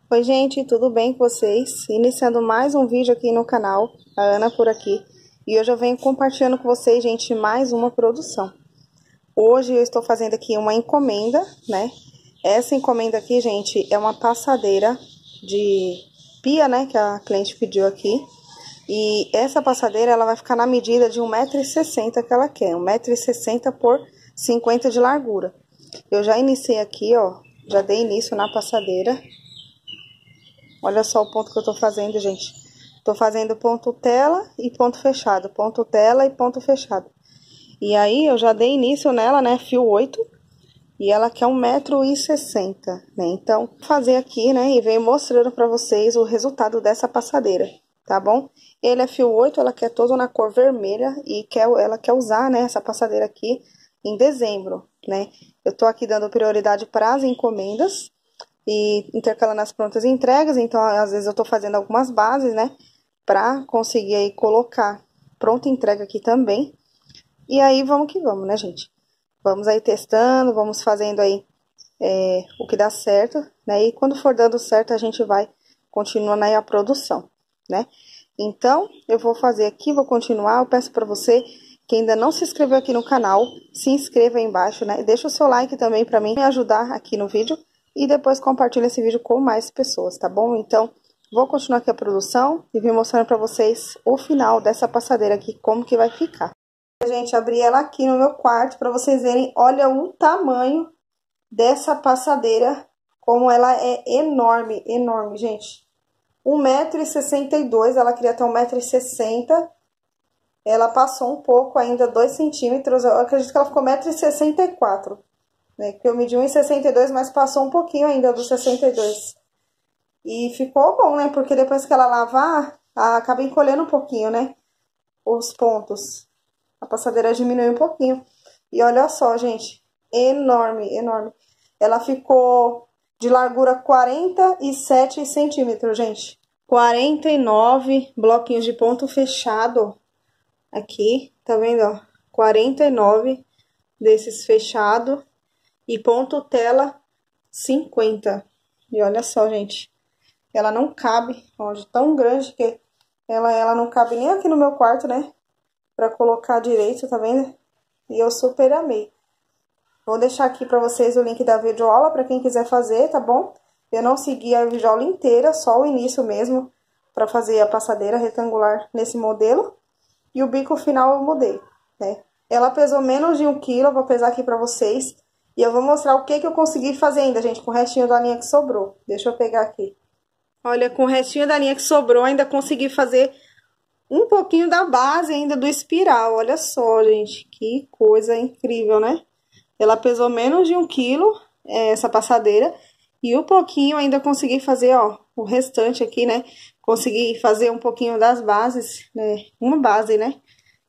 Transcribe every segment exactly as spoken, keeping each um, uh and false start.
Oi gente, tudo bem com vocês? Iniciando mais um vídeo aqui no canal, a Ana por aqui. E hoje eu venho compartilhando com vocês, gente, mais uma produção. Hoje eu estou fazendo aqui uma encomenda, né? Essa encomenda aqui, gente, é uma passadeira de pia, né? Que a cliente pediu aqui. E essa passadeira, ela vai ficar na medida de um metro e sessenta que ela quer. um metro e sessenta por cinquenta de largura. Eu já iniciei aqui, ó. Já dei início na passadeira. Olha só o ponto que eu tô fazendo, gente. Tô fazendo ponto tela e ponto fechado. Ponto tela e ponto fechado. E aí, eu já dei início nela, né? Fio oito. E ela quer um metro e sessenta, né? Então, vou fazer aqui, né? E venho mostrando pra vocês o resultado dessa passadeira, tá bom? Ele é fio oito, ela quer todo na cor vermelha. E quer, ela quer usar, né? Essa passadeira aqui em dezembro, né? Eu tô aqui dando prioridade para as encomendas. E intercalando as prontas entregas, então às vezes eu tô fazendo algumas bases, né, pra conseguir aí colocar pronta entrega aqui também. E aí vamos que vamos, né, gente? Vamos aí testando, vamos fazendo aí é, o que dá certo, né, e quando for dando certo a gente vai continuando aí a produção, né? Então, eu vou fazer aqui, vou continuar, eu peço pra você que ainda não se inscreveu aqui no canal, se inscreva aí embaixo, né, deixa o seu like também pra mim me ajudar aqui no vídeo. E depois compartilha esse vídeo com mais pessoas, tá bom? Então, vou continuar aqui a produção e vir mostrando pra vocês o final dessa passadeira aqui, como que vai ficar. Gente, abri ela aqui no meu quarto pra vocês verem, olha o tamanho dessa passadeira, como ela é enorme, enorme, gente. um metro e sessenta e dois, ela queria ter um metro e sessenta, ela passou um pouco ainda, dois centímetros, eu acredito que ela ficou um metro e sessenta e quatro. Né, que eu medi um e sessenta e dois, mas passou um pouquinho ainda do sessenta e dois. E ficou bom, né? Porque depois que ela lavar, acaba encolhendo um pouquinho, né? Os pontos. A passadeira diminui um pouquinho. E olha só, gente. Enorme, enorme. Ela ficou de largura quarenta e sete centímetros, gente. quarenta e nove bloquinhos de ponto fechado. Aqui, tá vendo, ó? quarenta e nove desses fechados. E ponto tela cinquenta. E olha só, gente. Ela não cabe, ó, de tão grande que ela, ela não cabe nem aqui no meu quarto, né? Pra colocar direito, tá vendo? E eu super amei. Vou deixar aqui pra vocês o link da videoaula pra quem quiser fazer, tá bom? Eu não segui a videoaula inteira, só o início mesmo, pra fazer a passadeira retangular nesse modelo. E o bico final eu mudei, né? Ela pesou menos de um quilo, eu vou pesar aqui pra vocês. E eu vou mostrar o que que eu consegui fazer ainda, gente, com o restinho da linha que sobrou. Deixa eu pegar aqui. Olha, com o restinho da linha que sobrou, ainda consegui fazer um pouquinho da base ainda do espiral. Olha só, gente, que coisa incrível, né? Ela pesou menos de um quilo, essa passadeira. E um pouquinho ainda consegui fazer, ó, o restante aqui, né? Consegui fazer um pouquinho das bases, né? Uma base, né?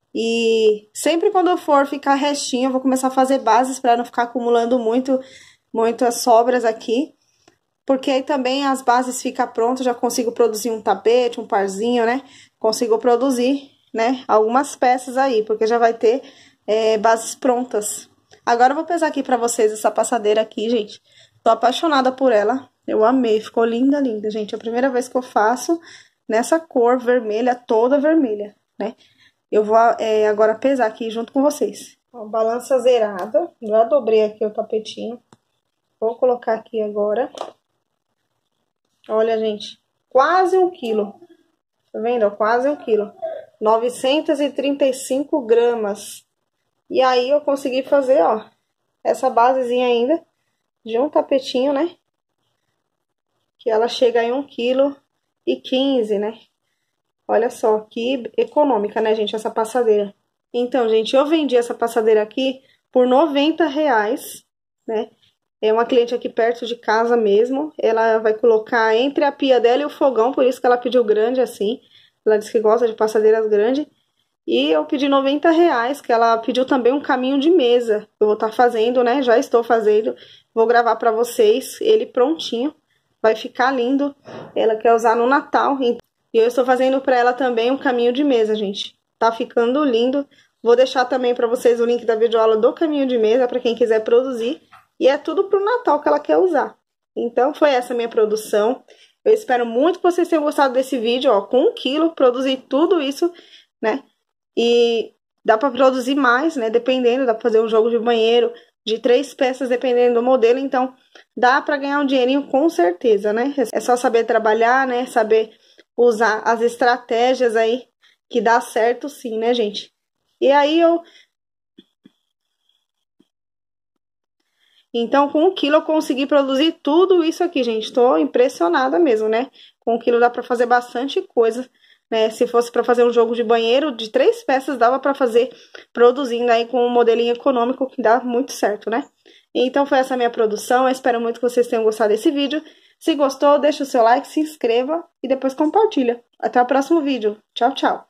E sempre quando eu for ficar restinho, eu vou começar a fazer bases para não ficar acumulando muito, muitas sobras aqui. Porque aí também as bases ficam prontas, já consigo produzir um tapete, um parzinho, né? Consigo produzir, né, algumas peças aí, porque já vai ter é, bases prontas. Agora eu vou pesar aqui pra vocês essa passadeira aqui, gente. Tô apaixonada por ela, eu amei, ficou linda, linda, gente. É a primeira vez que eu faço nessa cor vermelha, toda vermelha, né? Eu vou é, agora pesar aqui junto com vocês. Ó, balança zerada. Já dobrei aqui o tapetinho. Vou colocar aqui agora. Olha, gente. Quase um quilo. Tá vendo? Quase um quilo. novecentos e trinta e cinco gramas. E aí eu consegui fazer, ó, essa basezinha ainda de um tapetinho, né? Que ela chega em um quilo e quinze, né? Olha só, que econômica, né, gente, essa passadeira. Então, gente, eu vendi essa passadeira aqui por noventa reais, né? É uma cliente aqui perto de casa mesmo. Ela vai colocar entre a pia dela e o fogão, por isso que ela pediu grande assim. Ela disse que gosta de passadeiras grandes. E eu pedi noventa reais, que ela pediu também um caminho de mesa. Eu vou estar fazendo, né? Já estou fazendo. Vou gravar pra vocês ele prontinho. Vai ficar lindo. Ela quer usar no Natal, então. E eu estou fazendo para ela também um caminho de mesa, gente. Tá ficando lindo. Vou deixar também para vocês o link da videoaula do caminho de mesa, para quem quiser produzir. E é tudo pro Natal que ela quer usar. Então, foi essa minha produção. Eu espero muito que vocês tenham gostado desse vídeo, ó, com um quilo, produzir tudo isso, né? E dá pra produzir mais, né? Dependendo, dá pra fazer um jogo de banheiro de três peças, dependendo do modelo. Então, dá pra ganhar um dinheirinho com certeza, né? É só saber trabalhar, né? Saber usar as estratégias aí, que dá certo sim, né, gente? E aí, eu... Então, com um quilo eu consegui produzir tudo isso aqui, gente. Tô impressionada mesmo, né? Com um quilo dá pra fazer bastante coisa, né? Se fosse pra fazer um jogo de banheiro de três peças, dava pra fazer produzindo aí com um modelinho econômico que dá muito certo, né? Então, foi essa minha produção. Eu espero muito que vocês tenham gostado desse vídeo. Se gostou, deixa o seu like, se inscreva e depois compartilha. Até o próximo vídeo. Tchau, tchau!